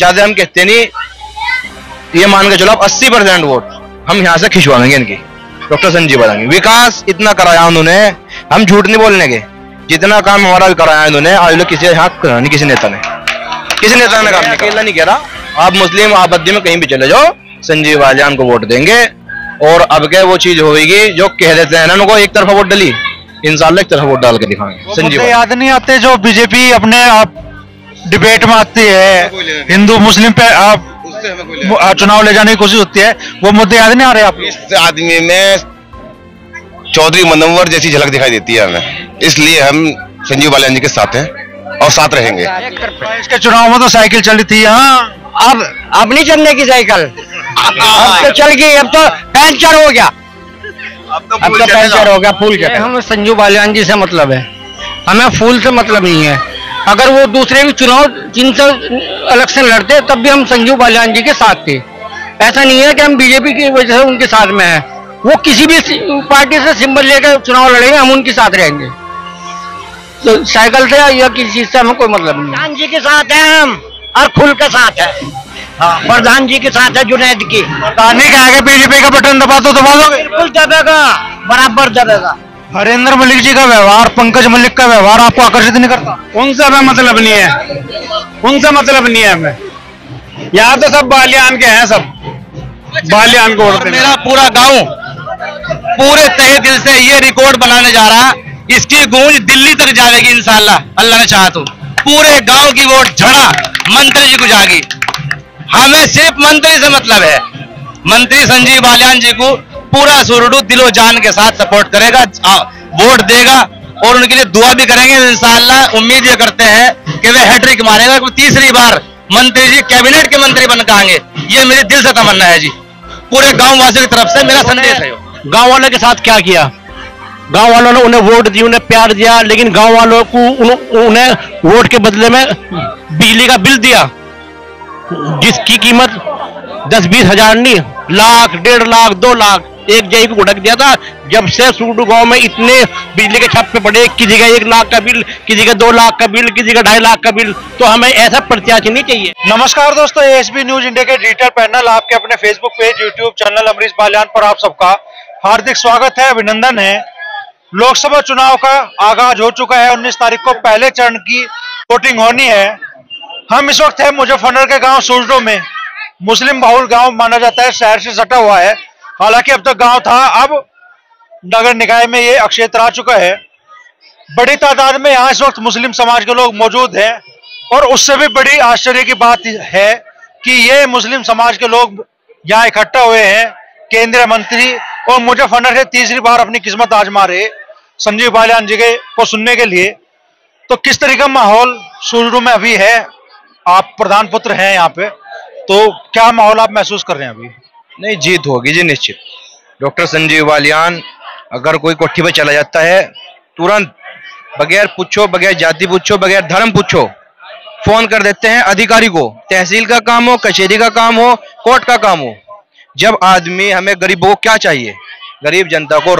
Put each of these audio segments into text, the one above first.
ज्यादा हम कहते नहीं, ये मान के चलो आप 80% वोट हम यहाँ से खिंचवाएंगे इनकी, डॉक्टर संजीव बालियान। विकास इतना कराया उन्होंने, हम झूठ नहीं बोलने के, जितना काम हमारा भी कराया इन्होंने आज लोग किसी यहाँ नहीं, किसी नेता ने काम नहीं, अकेला नहीं कह रहा। आप मुस्लिम आबादी में कहीं भी चले जाओ, संजीव बालियान को वोट देंगे। और अब क्या वो चीज होगी जो कह देते हैं ना, उनको एक तरफा वोट डाली, इंशाल्लाह एक तरफा वोट डाल के दिखाएंगे। संजीव याद नहीं आते जो बीजेपी अपने आप डिबेट में आती है, हिंदू मुस्लिम पे आप चुनाव ले जाने की कोशिश होती है, वो मुद्दे याद नहीं आ रहे आपको? इस आदमी में चौधरी मनोवर जैसी झलक दिखाई देती है हमें, इसलिए हम संजीव बालियान जी के साथ हैं और साथ रहेंगे। इसके चुनाव में तो साइकिल चली थी, हाँ अब नहीं चलने की साइकिल, अब तो चल गई, अब तो पंचर हो गया, अब तो पंचर हो गया, फूल चढ़ेगा। हमें संजीव बालियान जी से मतलब है, हमें फूल से मतलब नहीं है। अगर वो दूसरे भी चुनाव जिनसे इलेक्शन लड़ते तब भी हम संजीव बालियान जी के साथ थे। ऐसा नहीं है कि हम बीजेपी की वजह से उनके साथ में हैं, वो किसी भी पार्टी से सिंबल लेकर चुनाव लड़ेंगे, हम उनके साथ रहेंगे। तो साइकिल से या किसी चीज से हमें कोई मतलब नहीं। प्रधान जी के साथ हैं हम, और खुल के साथ है। हाँ, प्रधान जी के साथ है जुनैद की। प्रधान जी कहा बीजेपी का बटन दबा दो, दबा दोगे? बिल्कुल दबेगा, बराबर दबेगा। हरेंद्र मलिक जी का व्यवहार, पंकज मलिक का व्यवहार आपको आकर्षित नहीं करता? उनसे हमें मतलब नहीं है, उनसे मतलब नहीं है हमें। यहाँ तो सब बालियान के हैं, सब बालियान को वोट। मेरा पूरा गांव पूरे तहे दिल से ये रिकॉर्ड बनाने जा रहा, इसकी गूंज दिल्ली तक जाएगी इंशाल्लाह, अल्लाह ने चाहा तो। पूरे गांव की वोट झड़ा मंत्री जी को जाएगी। हमें सिर्फ मंत्री से मतलब है, मंत्री संजीव बालियान जी को पूरा सुरडू दिलो जान के साथ सपोर्ट करेगा, वोट देगा और उनके लिए दुआ भी करेंगे इंशाल्लाह। उम्मीद ये करते हैं कि वे हैट्रिक मारेगा, तीसरी बार मंत्री जी कैबिनेट के मंत्री बनकर आएंगे, ये मेरे दिल से तमन्ना है जी। पूरे गांव वासियों की तरफ से मेरा संदेश है। गांव वालों के साथ क्या किया? गांव वालों ने उन्हें वोट दी, उन्हें प्यार दिया, लेकिन गांव वालों को उन्हें वोट के बदले में बिजली का बिल दिया, जिसकी कीमत 10-20 हजार नहीं, लाख, 1.5 लाख, 2 लाख एक जय को उड़क दिया था। जब से सूडू गांव में इतने बिजली के छापे पड़े, किसी का 1 लाख का बिल, किसी का 2 लाख का बिल, किसी का 2.5 लाख का बिल, तो हमें ऐसा प्रत्याशी नहीं चाहिए। नमस्कार दोस्तों, एएसबी न्यूज इंडिया के डिजिटल पैनल, आपके अपने Facebook page, YouTube channel Amrish Baliyan पर आप सबका हार्दिक स्वागत है, अभिनंदन है। लोकसभा चुनाव का आगाज हो चुका है। 19 तारीख को पहले चरण की वोटिंग होनी है। हम इस वक्त है मुजफ्फरनगर के गांव सूजडो में। मुस्लिम बहुल गांव माना जाता है, शहर से सटा हुआ है। हालांकि अब तक गांव था, अब नगर निकाय में ये क्षेत्र आ चुका है। बड़ी तादाद में यहाँ इस वक्त मुस्लिम समाज के लोग मौजूद हैं और उससे भी बड़ी आश्चर्य की बात है कि ये मुस्लिम समाज के लोग यहाँ इकट्ठा हुए हैं। केंद्रीय मंत्री और मुजफ्फरनगर से तीसरी बार अपनी किस्मत आजमा रहे संजीव बालियान जी को सुनने के लिए। तो किस तरह का माहौल सूजडू में अभी है? आप प्रधान पुत्र हैं यहाँ पे, तो क्या माहौल आप महसूस कर रहे हैं अभी? नहीं, जीत होगी जी निश्चित। डॉक्टर संजीव बालियान अगर कोई कोठी पे चला जाता है, तुरंत बगैर पूछो, बगैर जाति पूछो, बगैर धर्म पूछो, फोन कर देते हैं अधिकारी को। तहसील का काम हो, कचहरी का काम हो, कोर्ट का काम हो। जब आदमी, हमें गरीबों को क्या चाहिए? गरीब जनता को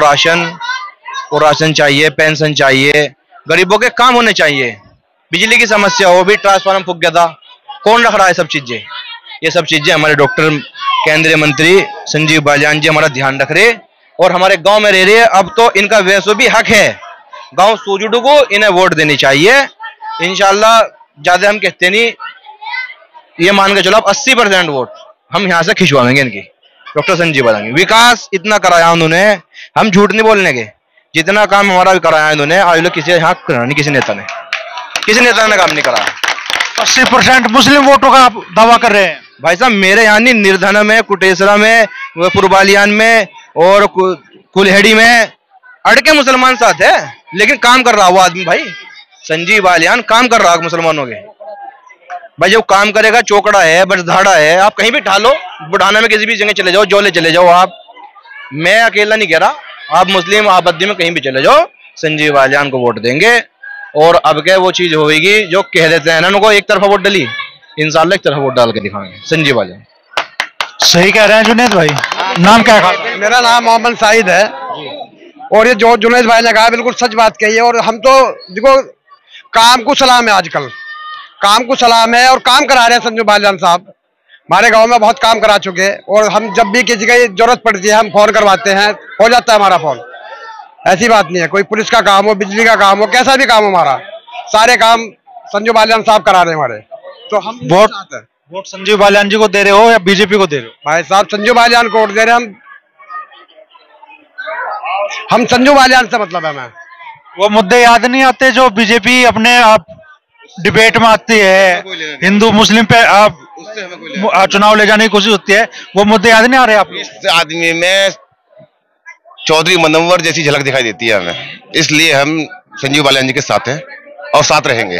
राशन चाहिए, पेंशन चाहिए, गरीबों के काम होने चाहिए। बिजली की समस्या हो, भी ट्रांसफार्मर फूक गया था, कौन रख रहा है सब चीजें? ये सब चीजें हमारे डॉक्टर केंद्रीय मंत्री संजीव बालियान जी हमारा ध्यान रख रहे और हमारे गांव में रह रहे हैं। अब तो इनका वैसे भी हक है, गांव सूजडू को इन्हें वोट देनी चाहिए इंशाल्लाह। ज्यादा हम कहते नहीं, ये मान के चलो आप 80% वोट हम यहाँ से खिंचवाएंगे इनकी, डॉक्टर संजीव बालियान। विकास इतना कराया उन्होंने, हम झूठ नहीं बोलने के, जितना काम हमारा भी कराया इन्होंने आज लोग किसी यहाँ नहीं, किसी नेता ने काम नहीं कराया। 80% मुस्लिम वोटों का आप दावा कर रहे हैं? भाई साहब, मेरे यहाँ नहीं, निर्धना में, कुटेसरा में, पुरबालियान में और कुल्हेड़ी में अड़के मुसलमान साथ है, लेकिन काम कर रहा वो आदमी। भाई संजीव बालियान काम कर रहा है मुसलमानों के। भाई जब काम करेगा, चौकड़ा है, बरधाड़ा है, आप कहीं भी ढालो, बुढ़ाना में किसी भी जगह चले जाओ, जोले चले जाओ आप। मैं अकेला नहीं कह रहा, आप मुस्लिम आबादी में कहीं भी चले जाओ, संजीव बालियान को वोट देंगे। और अब क्या वो चीज होगी जो कह देते हैं ना, उनको एक तरफा वोट डाली, इंशाल्लाह एक तरफा वोट डाल के दिखाएंगे संजीव बालियान। सही कह रहे हैं जुनैद भाई। नाम क्या है? मेरा नाम मोहम्मद साहिद है। और ये जो जुनैद भाई ने कहा बिल्कुल सच बात कही है। और हम तो देखो, काम को सलाम है, आजकल काम को सलाम है और काम करा रहे हैं संजू बालियान साहब। हमारे गांव में बहुत काम करा चुके हैं और हम जब भी किसी की जरूरत पड़ती है हम फोन करवाते हैं, हो जाता है हमारा फोन। ऐसी बात नहीं है, कोई पुलिस का काम हो, बिजली का काम हो, कैसा भी काम हो, हमारा सारे काम संजू बालियान साहब करा रहे हैं हमारे। तो हम वोट संजू बालियान जी को दे रहे हो या बीजेपी को दे रहे हो? भाई साहब संजू बालियान को वोट दे रहे हैं हम संजू बालियान से मतलब है। मैं वो मुद्दे याद नहीं आते जो बीजेपी अपने आप डिबेट में आती है, हिंदू मुस्लिम पे आप चुनाव ले जाने की कोशिश होती है, वो मुद्दे याद नहीं आ रहे आपको? इस आदमी में चौधरी मनोवर जैसी झलक दिखाई देती है हमें, इसलिए हम संजू बालियान जी के साथ हैं और साथ रहेंगे।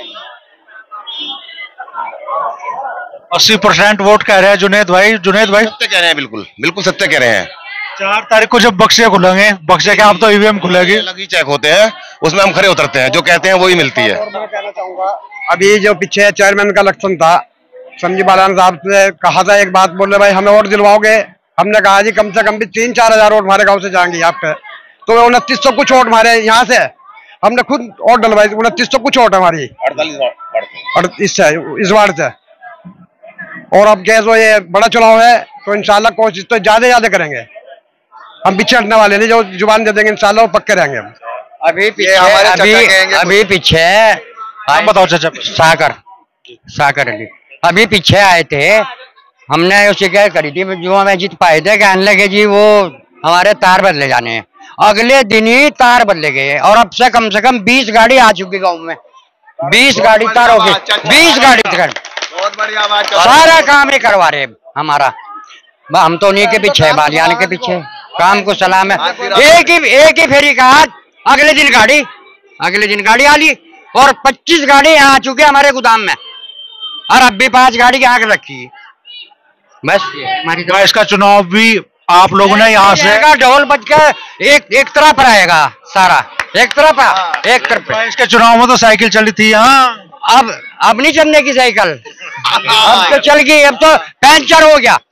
80% वोट कह रहे हैं जुनेद भाई। जुनेद भाई सत्य कह रहे हैं, बिल्कुल बिल्कुल सत्य कह रहे हैं। 4 तारीख को जब बक्से खुलेंगे, बक्से के आप तो ईवीएम खुलेगी, अलग ही चेक होते हैं, उसमें हम खड़े उतरते हैं, जो कहते हैं वही मिलती है। और मैं कहना चाहूंगा, अभी जो पीछे चेयरमैन का इलेक्शन था, संजू बालियान साहब से कहा था, एक बात बोले भाई हमें वोट दिलवाओगे? हमने कहा जी कम से कम भी 3-4 हजार वोट हमारे गाँव से जाएंगे आपके। तो 2900 कुछ वोट हमारे यहाँ से, हमने खुद वोट डलवाई, 2900 कुछ वोट हमारी 48 इस वार्ड से। और अब कैसे ये बड़ा चुनाव है तो इंशाल्लाह कोशिश तो ज्यादा करेंगे, हम पीछे हटने वाले नहीं, जो जुबान दे देंगे इंशाल्लाह वो पक्के रहेंगे हम। अभी पीछे आप बताओ चाचा। साकर अली अभी पीछे आए थे, हमने उसी क्या करी थी, जो मैं जीत पाए थे, कहने लगे जी वो हमारे तार बदले जाने हैं। अगले दिन ही तार बदले गए और अब से कम 20 गाड़ी आ चुकी गाँव में, 20 गाड़ी तार हो गई, 20 गाड़ी बहुत बढ़िया बात, सारा काम ही करवा रहे हमारा। हम तो उन्हीं के पीछे है, बालियान के पीछे, काम को सलाम है। एक ही फेरी का अगले दिन गाड़ी आ ली और 25 गाड़ी यहाँ आ चुके हमारे गोदाम में और अब भी 5 गाड़ी की आग रखी है। बस हमारी तो इसका चुनाव भी आप लोगों ने यहाँ से ढोल बज के एक तरफ रहेगा, सारा एक तरफ। इसके चुनाव में तो साइकिल चली थी यहाँ, अब नहीं चलने की साइकिल, अब तो चल गई, अब तो पंचर हो गया,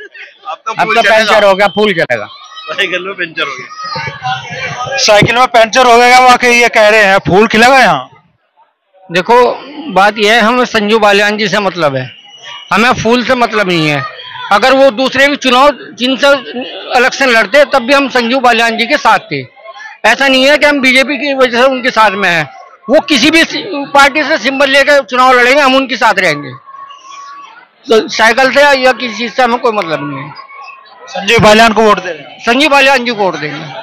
फूल चलेगा। साइकिल में पंचर हो गया, साइकिल में पंचर हो गया। वाकई ये कह रहे हैं फूल खिलेगा यहाँ। देखो बात यह है, हमें संजू बालियान जी से मतलब है, हमें फूल से मतलब नहीं है। अगर वो दूसरे भी चुनाव जिनसे इलेक्शन लड़ते तब भी हम संजू बालियान जी के साथ थे। ऐसा नहीं है कि हम बीजेपी की वजह से उनके साथ में हैं। वो किसी भी पार्टी से सिंबल लेकर चुनाव लड़ेंगे, हम उनके साथ रहेंगे। तो साइकिल से या किसी चीज से हमें कोई मतलब नहीं है। संजू बालियान को वोट दे रहे हैं? संजू बालियान जी को वोट देंगे।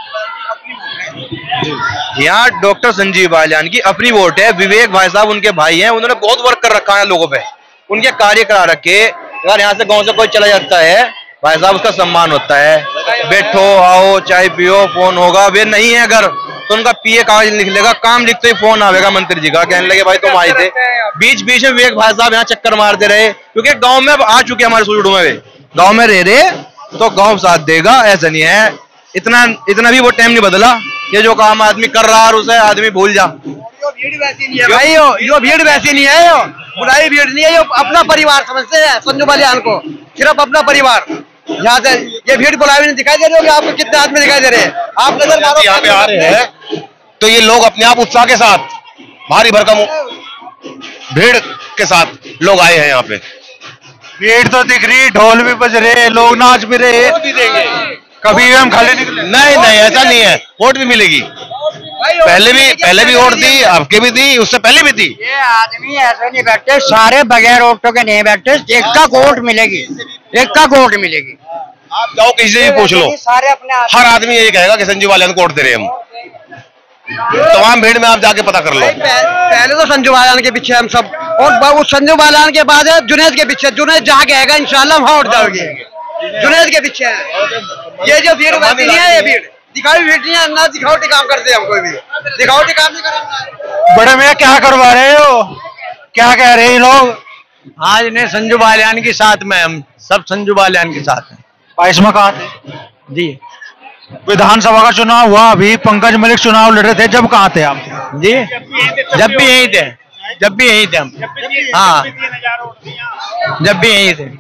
यहाँ डॉक्टर संजीव बालियान की अपनी वोट है। विवेक भाई साहब उनके भाई हैं, उन्होंने बहुत वर्क कर रखा है लोगों पे, उनके कार्य करा रखे। अगर यहाँ से गांव से कोई चला जाता है भाई साहब उसका सम्मान होता है, बैठो आओ चाय पियो, फोन होगा। वे नहीं है अगर तो उनका पीए कागज लिख लेगा, काम लिखते ही फोन आवेगा मंत्री जी का, कहने लगे भाई तुम आए थे। बीच बीच में विवेक भाई साहब यहाँ चक्कर मारते रहे, क्योंकि गाँव में आ चुके हमारे सूरजू में, गाँव में रह रहे तो गाँव साथ देगा। ऐसा नहीं है, इतना भी वो टाइम नहीं बदला। ये जो काम आदमी कर रहा है उसे आदमी भूल जा। भीड़ वैसी नहीं है भाई, यो भीड़ वैसी नहीं है, यो बुराई भीड़ नहीं है, यो अपना परिवार समझते हैं संजू बालियान को, सिर्फ अपना परिवार। यहाँ से ये भीड़ बुलाई नहीं दिखाई दे रही होगी आपको, कितने आदमी दिखाई दे रहे हैं? आप नजर मारो, यहाँ पे आ रहे हैं तो ये लोग अपने आप उत्साह के साथ, भारी भरकम भीड़ के साथ लोग आए हैं यहाँ पे। भीड़ तो दिख रही, ढोल भी बज रहे, लोग नाच भी रहे। कभी हम खाली निकले? नहीं ऐसा नहीं है, वोट भी मिलेगी। पहले भी वोट दी, आपके भी दी, उससे पहले भी दी। ये आदमी ऐसे नहीं बैठते, सारे बगैर वोटों के नहीं बैठते, एक का वोट मिलेगी। आप जाओ किसी से भी पूछ लो, सारे अपने हर आदमी यही कहेगा कि संजू बालियान को वोट दे रहे हैं हम। तमाम भीड़ में आप जाके पता कर लो। पहले तो संजू बालियान के पीछे हम सब, और वो संजू बालियान के बाद है जुनेद के पीछे। जुनेद जहाँ कहेगा इंशाल्लाह वहाँ उठ जाओगे, जुनेद के पीछे है। ये जो भीड़ वैसी नहीं है, ये भीड़ दिखाई भीड़ नहीं है, ना दिखावटी काम करते हैं हम, कोई भी दिखावटी काम नहीं करेंगे। बड़े भैया क्या करवा रहे हो, क्या कह रहे हैं लोग? आज इन्हें संजू बालियान के साथ में, हम सब संजू बालियान के साथ हैं। 22 में कहाँ थे जी? विधानसभा का चुनाव हुआ, अभी पंकज मलिक चुनाव लड़ रहे थे, जब कहाँ थे आप जी? जब भी यही थे हम। हाँ, जब भी यही थे।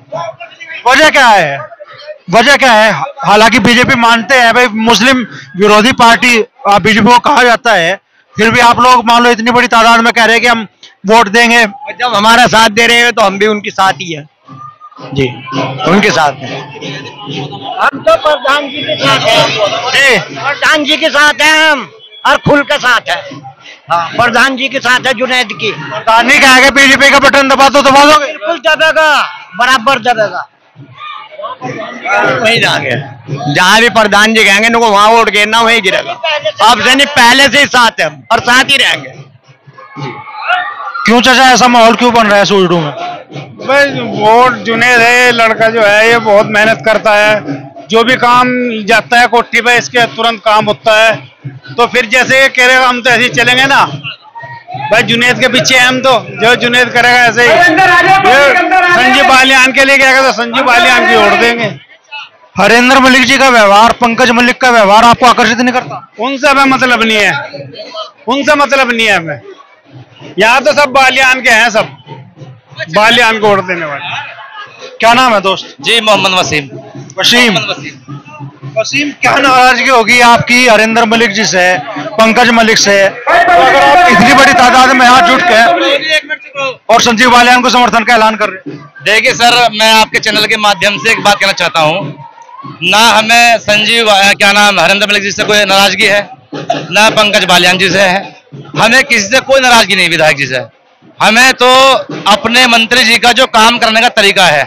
वजह क्या है? हालांकि बीजेपी मानते हैं भाई मुस्लिम विरोधी पार्टी बीजेपी को कहा जाता है, फिर भी आप लोग मान लो इतनी बड़ी तादाद में कह रहे हैं कि हम वोट देंगे? जब हमारा साथ दे रहे हैं तो हम भी उनके साथ ही है जी, उनके साथ हैं। हम तो प्रधान जी के साथ हैं जी, प्रधान जी के साथ हैं हम, और खुल के साथ है। हाँ, प्रधान जी के साथ है जुनैद की। प्रधान जी कहेंगे बीजेपी का बटन दबा दोगे? बिल्कुल दबेगा, बराबर दबेगा। वही जाएंगे जहाँ भी प्रधान जी कहेंगे उनको वहाँ वोट गिरना, वही गिरेगा। अब से नहीं, पहले से ही साथ है और साथ ही रहेंगे। क्यों चाचा ऐसा माहौल क्यों बन रहा है सूरजू में? भाई वोट जुनैद है, लड़का जो है ये बहुत मेहनत करता है, जो भी काम जाता है कोठी पे इसके तुरंत काम होता है। तो फिर जैसे ये करेगा हम तो ऐसे ही चलेंगे ना भाई, जुनैद के पीछे हम तो, जो जुनैद करेगा ऐसे ही। संजीव बालियान के लिए कहेगा तो संजीव बालियान की वोट देंगे। हरेंद्र मलिक जी का व्यवहार, पंकज मलिक का व्यवहार आपको आकर्षित नहीं करता? उनसे हमें मतलब नहीं है, उनसे मतलब नहीं है हमें। यहाँ तो सब बालियान के हैं, सब बालियान को वोट देने वाले। क्या नाम है दोस्त? जी मोहम्मद वसीम। वसीम, वसीम क्या नाराजगी होगी आपकी हरेंद्र मलिक जी से, पंकज मलिक से, तो अगर आप इतनी बड़ी तादाद में यहाँ जुट के और संजीव बालियान को समर्थन का ऐलान कर रहे हैं? देखिए सर, मैं आपके चैनल के माध्यम से एक बात कहना चाहता हूँ, ना हमें संजीव हरेंद्र मलिक जी से कोई नाराजगी है, ना पंकज बालियान जी से है, हमें किसी से कोई नाराजगी नहीं विधायक जी से। हमें तो अपने मंत्री जी का जो काम करने का तरीका है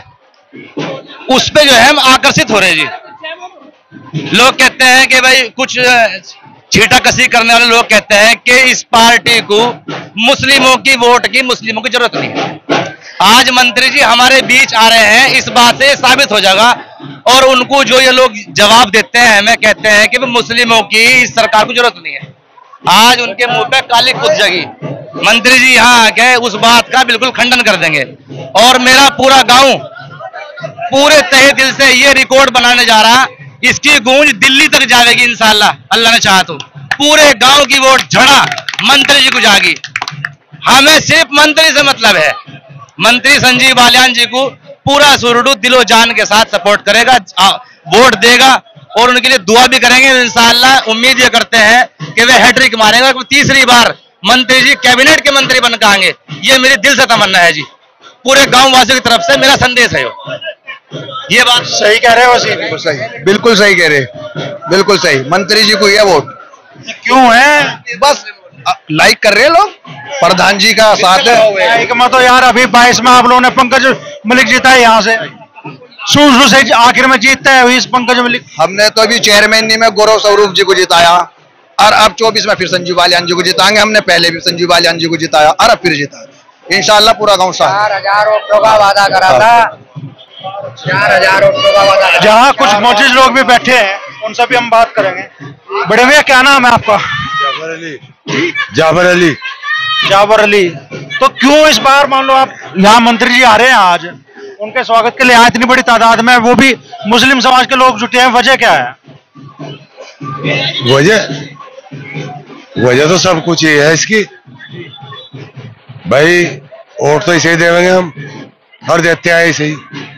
उस पे जो है हम आकर्षित हो रहे हैं जी। लोग कहते हैं कि भाई कुछ छीटा कसी करने वाले लोग कहते हैं कि इस पार्टी को मुस्लिमों की वोट की, मुस्लिमों की जरूरत नहीं है। आज मंत्री जी हमारे बीच आ रहे हैं, इस बात से साबित हो जाएगा। और उनको जो ये लोग जवाब देते हैं, हमें कहते हैं कि मुस्लिमों की इस सरकार को जरूरत नहीं है, आज उनके मुंह पे काली खुद जगी। मंत्री जी यहाँ आके उस बात का बिल्कुल खंडन कर देंगे। और मेरा पूरा गांव पूरे तहे दिल से ये रिकॉर्ड बनाने जा रहा, इसकी गूंज दिल्ली तक जाएगी इंशाल्लाह, अल्लाह ने चाहा तो। पूरे गांव की वोट झड़ा मंत्री जी को जाएगी। हमें सिर्फ मंत्री से मतलब है, मंत्री संजीव बालियान जी को पूरा सुरडू दिलो जान के साथ सपोर्ट करेगा, वोट देगा और उनके लिए दुआ भी करेंगे इंशाल्लाह। उम्मीद ये करते हैं कि वे हैट्रिक मारेंगे, तीसरी बार मंत्री जी कैबिनेट के मंत्री बनकर आएंगे, ये मेरे दिल से तमन्ना है जी। पूरे गांव वासियों की तरफ से मेरा संदेश है। ये बात सही कह रहे हो वसीम? बिल्कुल सही, बिल्कुल सही कह रहे, बिल्कुल सही। मंत्री जी को ये वोट क्यों है? बस लाइक कर रहे हैं लोग, प्रधान जी का साथ है। एक मत तो यार, अभी 22 में आप लोगों ने पंकज मलिक जीता है यहाँ से, शुरू से आखिर में जीतता है इस पंकज मलिक। हमने तो अभी चेयरमैन में गौरव स्वरूप जी को जिताया और अब 24 में फिर संजीव बालियान जी को जिताएंगे। हमने पहले भी संजीव बालियान जी को जिताया और अब फिर जिता, इंशाल्लाह पूरा गांव साथ। 4000 वोटों का वादा करा था, 4000 वोटों का वादा। जहाँ कुछ मौजूद लोग भी बैठे हैं उनसे भी हम बात करेंगे। बड़े भैया क्या नाम है आपका? जाफर अली। जाफर अली। जाफर अली, तो क्यों इस बार मान लो आप यहाँ मंत्री जी आ रहे हैं, आज उनके स्वागत के लिए यहाँ इतनी बड़ी तादाद में, वो भी मुस्लिम समाज के लोग जुटे हैं, वजह क्या है? वजह तो सब कुछ ही है इसकी भाई, वोट तो इसे ही देंगे हम और देते हैं इसे ही।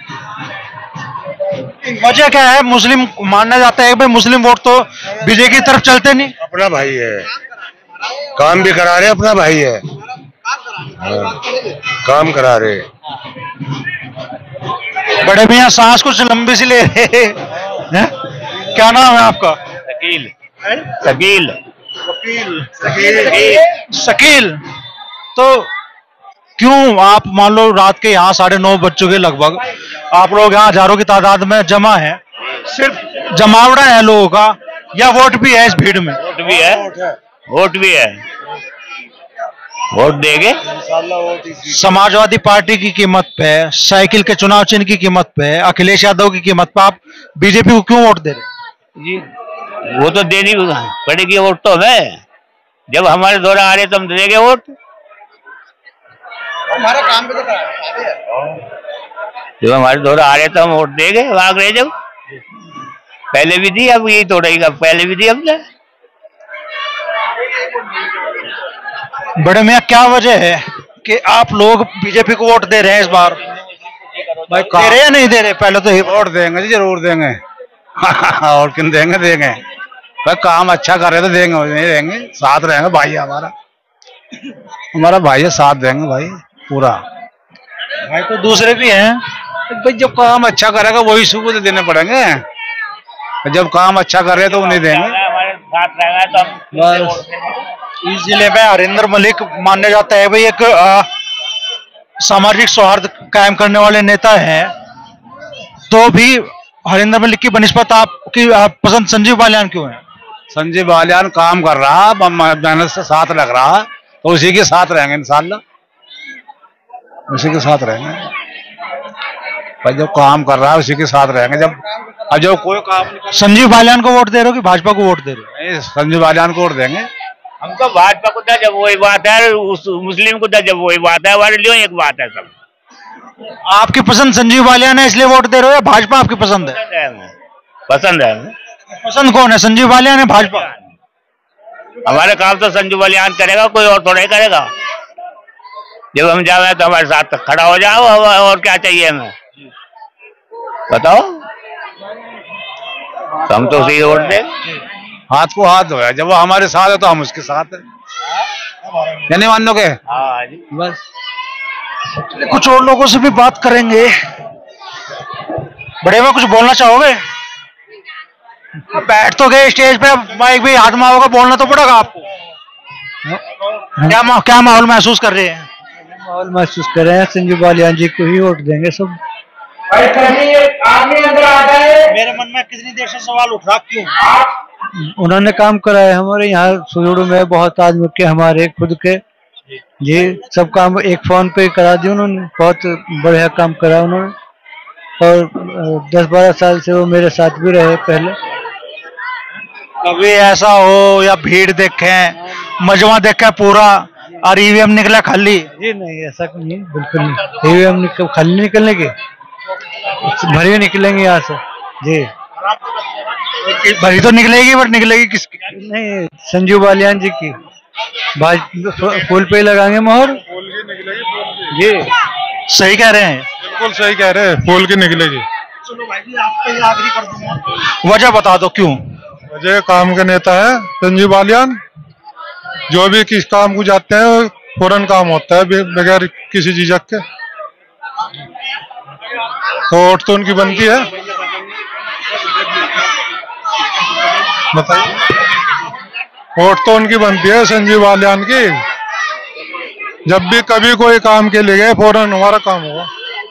वजह क्या है? मुस्लिम मानना जाता है भाई, मुस्लिम वोट तो बीजेपी की तरफ चलते नहीं। अपना भाई है, काम भी करा रहे, अपना भाई है, काम करा रहे। बड़े भैया सांस कुछ लंबी सी ले रहे हैं, क्या नाम है आपका? शकील। शकील। शकील, तो क्यों आप मान लो रात के यहाँ 9:30 बज चुके लगभग, आप लोग यहाँ हजारों की तादाद में जमा है, सिर्फ जमावड़ा है लोगों का या वोट भी है इस भीड़ में? वोट भी है, वोट भी है, वोट देंगे। समाजवादी पार्टी की कीमत पे, साइकिल के चुनाव चिन्ह की कीमत पे, अखिलेश यादव की कीमत पे आप बीजेपी को क्यों वोट दे रहे जी? वो तो देनी पड़ेगी वोट तो हमें, जब हमारे द्वारा आ रहे तो हम देंगे वोट। हमारे काम पे तो जब हमारे द्वारा आ रहे तो हम वोट देंगे, भाग रहे जब पहले भी दी, अब यही तोड़ेगा, पहले भी दी हमने। बड़े मियाँ क्या वजह है कि आप लोग बीजेपी को वोट दे रहे हैं इस बार? भाई दे रहे या नहीं दे रहे? पहले तो वोट देंगे जी, जरूर देंगे। और किन देंगे? भाई काम अच्छा कर रहे तो देंगे, नहीं देंगे, साथ रहेंगे भाई हमारा। हमारा भाई है, साथ देंगे भाई पूरा। भाई तो दूसरे भी हैं भाई, जब काम अच्छा करेगा वही सुबह देने पड़ेंगे। जब काम अच्छा करे तो उन्हें देंगे। बस इस जिले में हरिंदर मलिक माना जाता है भाई एक सामाजिक सौहार्द कायम करने वाले नेता हैं, तो भी हरिंदर मलिक की बनिस्बत आपकी पसंद संजीव बालियान क्यों है? संजीव बालियान काम कर रहा, मेहनत से साथ लग रहा, तो उसी के साथ रहेंगे इंशाल्लाह, उसी के साथ रहेंगे भाई। जब काम कर रहा है उसी के साथ रहेंगे। जब कोई काम। संजीव बालियान को वोट दे रहे हो कि भाजपा को वोट दे रहे हो? संजीव बालियान को वोट देंगे हम तो। भाजपा को था जब वही बात है, मुस्लिम को था जब वही बात है, हमारे लिए एक बात है सब। आपकी पसंद संजीव बालियान है इसलिए वोट दे रहे हो या भाजपा आपकी पसंद है? पसंद है। पसंद कौन है, संजीव बालियान है भाजपा? हमारे काम तो संजीव बालियान करेगा, कोई और थोड़ा ही करेगा। जब हम जाए तो हमारे साथ खड़ा हो जाओ, और क्या चाहिए हमें बताओ। तो हम तो उसी वोट देंगे। हाथ को हाथ धोया, जब वो हमारे साथ है तो हम उसके साथ है, यानी मान लो के। बस कुछ और लोगों से भी बात करेंगे। बड़े में कुछ बोलना चाहोगे? बैठ तो गए स्टेज पे, माइक भी हाथ में होगा, बोलना तो पड़ेगा आपको। क्या माहौल महसूस कर रहे हैं? माहौल महसूस कर रहे हैं, संजीव बालियान जी को ही वोट देंगे सब। मेरे मन में कितनी देर से सवाल उठ रहा, क्यों? उन्होंने काम कराया हमारे यहाँ सुजुड़ू में, बहुत आदमी के, हमारे खुद के जी, सब काम एक फोन पे करा दिया उन्होंने। बहुत बढ़िया काम करा उन्होंने, और 10-12 साल से वो मेरे साथ भी रहे पहले। कभी ऐसा हो या भीड़ देखे, मजमा देखे पूरा और ईवीएम निकला खाली? जी नहीं, ऐसा नहीं, बिल्कुल नहीं। ईवीएम खाली निकलने की, भरी निकलेंगे यहाँ से जी। भरी तो निकलेगी, बट निकलेगी किसकी? नहीं, संजीव बालियान जी की। फूल पे लगाएंगे मोहर जी। सही कह रहे हैं, बिल्कुल सही कह रहे हैं, फूल की निकलेगी। चलो भाई जी, आप पे आखिरी कर दूंगा, वजह बता दो क्यों? वजह काम का नेता है संजीव बालियान। जो भी किस काम को जाते हैं फौरन काम होता है बगैर किसी झिझक के। तो वोट तो उनकी बनती है। बताइए, वोट तो उनकी बनती है संजीव बालियान की। जब भी कभी कोई काम के लिए गए फौरन हमारा काम होगा।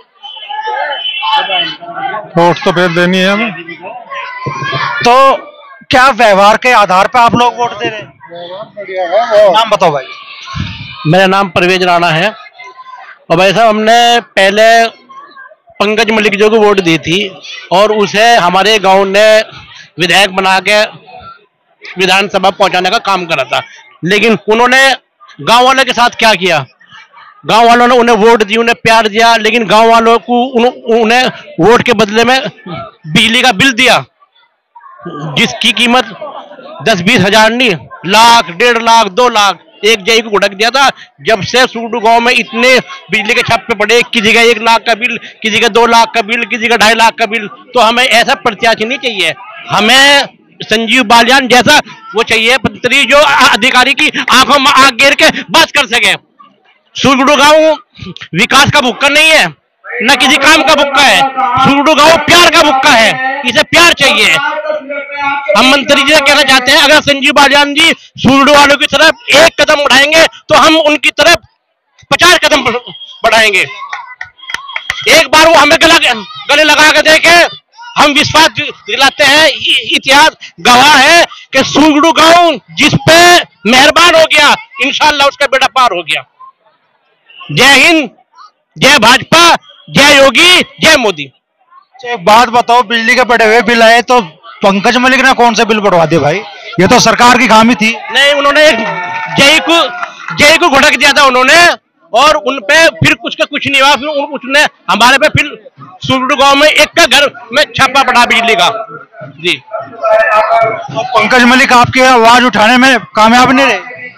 वोट तो फिर देनी है हमें। तो क्या व्यवहार के आधार पर आप लोग वोट दे रहे हैं? नाम बताओ भाई। मेरा नाम परवेज राणा है, और भाई साहब हमने पहले पंकज मलिक जी को वोट दी थी, और उसे हमारे गांव ने विधायक बना के विधानसभा पहुंचाने का काम करा था। लेकिन उन्होंने गांव वालों के साथ क्या किया? गांव वालों ने उन्हें वोट दी, उन्हें प्यार दिया, लेकिन गांव वालों को उन्हें वोट के बदले में बिजली का बिल दिया, जिसकी कीमत 10-20 हजार नहीं, लाख, 1.5 लाख, 2 लाख एक जई को घुटक दिया था। जब से सूडू गांव में इतने बिजली के छापे पड़े, किसी का 1 लाख का बिल, किसी का 2 लाख का बिल, किसी का 2.5 लाख का बिल, तो हमें ऐसा प्रत्याशी नहीं चाहिए। हमें संजीव बालियान जैसा वो चाहिए मंत्री, जो अधिकारी की आंखों में आंख गिर के बात कर सके। सूडू गांव विकास का भुक्का नहीं है, न किसी काम का भुक्का है। सूडू गांव प्यार का भुक्का है, इसे प्यार चाहिए। हम मंत्री जी से कहना चाहते हैं, अगर संजीव बालियान जी सूडू वालों की तरफ 1 कदम बढ़ाएंगे तो हम उनकी तरफ 50 कदम बढ़ाएंगे। एक बार वो हमें गले लगा के देखे, हम विश्वास दिलाते हैं। इतिहास गवाह है कि सूडू गांव जिस पे मेहरबान हो गया, इंशाल्लाह उसका बेड़ा पार हो गया। जय हिंद, जय भाजपा, जय योगी, जय मोदी। एक बात बताओ, बिजली के बढ़े हुए बिल आए तो पंकज मलिक ने कौन से बिल बढ़वा दिए भाई? ये तो सरकार की खामी थी। नहीं, उन्होंने जय को घुटक दिया था उन्होंने, और उन पे फिर कुछ का कुछ नहीं हुआ। फिर उसने हमारे पे फिर सूडू गांव में एक का घर में छापा पड़ा बिजली का जी। तो पंकज मलिक आपकी आवाज उठाने में कामयाब नहीं रहे?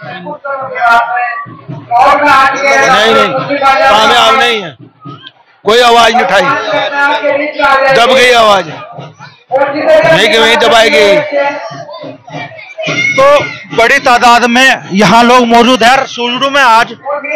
नहीं, कामयाब नहीं है, कोई आवाज नहीं उठाई, दब गई आवाज, नहीं कि वहीं दबाई गई। तो बड़ी तादाद में यहाँ लोग मौजूद हैं। सुजड़ू में आज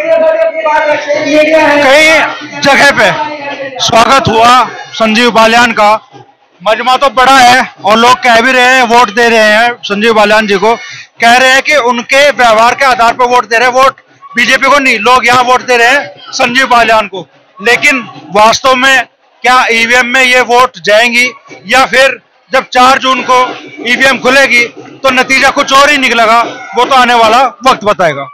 कई जगह पे स्वागत हुआ संजीव बालियान का। मजमा तो बड़ा है और लोग कह भी रहे हैं, वोट दे रहे हैं संजीव बालियान जी को, कह रहे हैं कि उनके व्यवहार के आधार पर वोट दे रहे हैं, वोट बीजेपी को नहीं, लोग यहाँ वोट दे रहे हैं संजीव बालियान को। लेकिन वास्तव में क्या ईवीएम में ये वोट जाएंगी या फिर जब 4 जून को ईवीएम खुलेगी तो नतीजा कुछ और ही निकलेगा, वो तो आने वाला वक्त बताएगा।